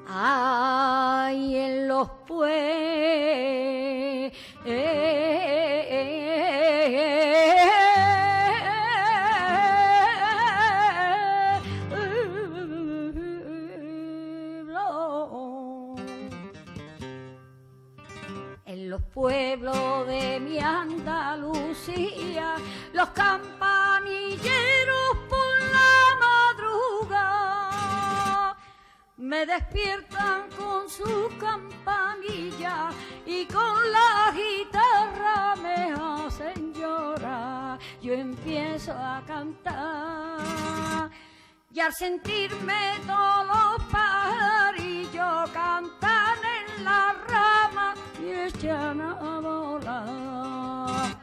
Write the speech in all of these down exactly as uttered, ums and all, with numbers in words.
Ay, en los pueblos en los pueblos de mi Andalucía, los campanilleros por la madrugada me despiertan con su campanilla y con la guitarra me hacen llorar. Yo empiezo a cantar y al sentirme todos los pajarillos cantan en la rama y echan a volar.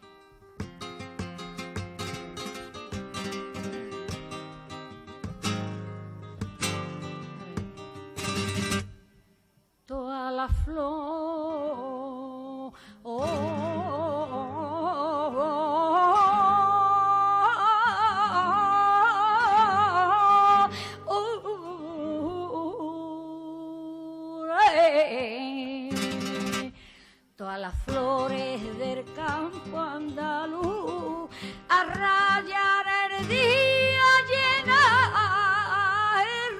Toda la flor, oh, oh, oh, oh, oh, eh. Todas las flores del campo andaluz a rayar el día llena el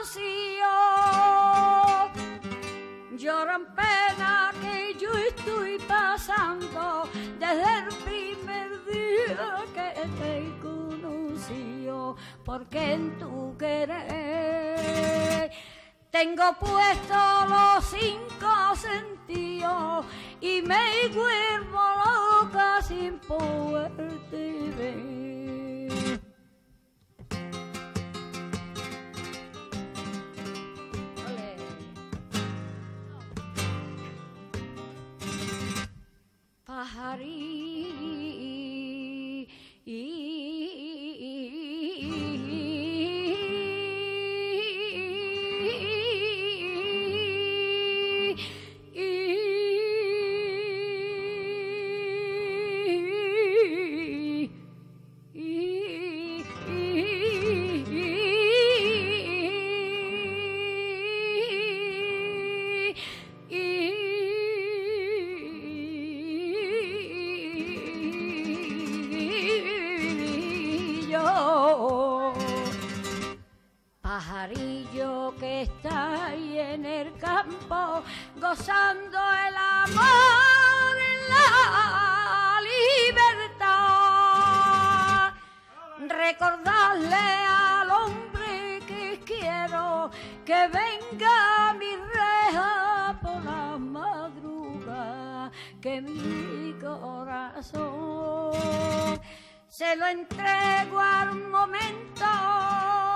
rocío. Lloran pena que yo estoy pasando desde el primer día que te he conocido, porque en tu querer tengo puestos los cinco sentidos y me vuelvo loca sin poderte ver. Pajarí pajarillo que está ahí en el campo gozando el amor en la libertad. Recordarle al hombre que quiero que venga a mi reja por la madrugada, que mi corazón se lo entrego al momento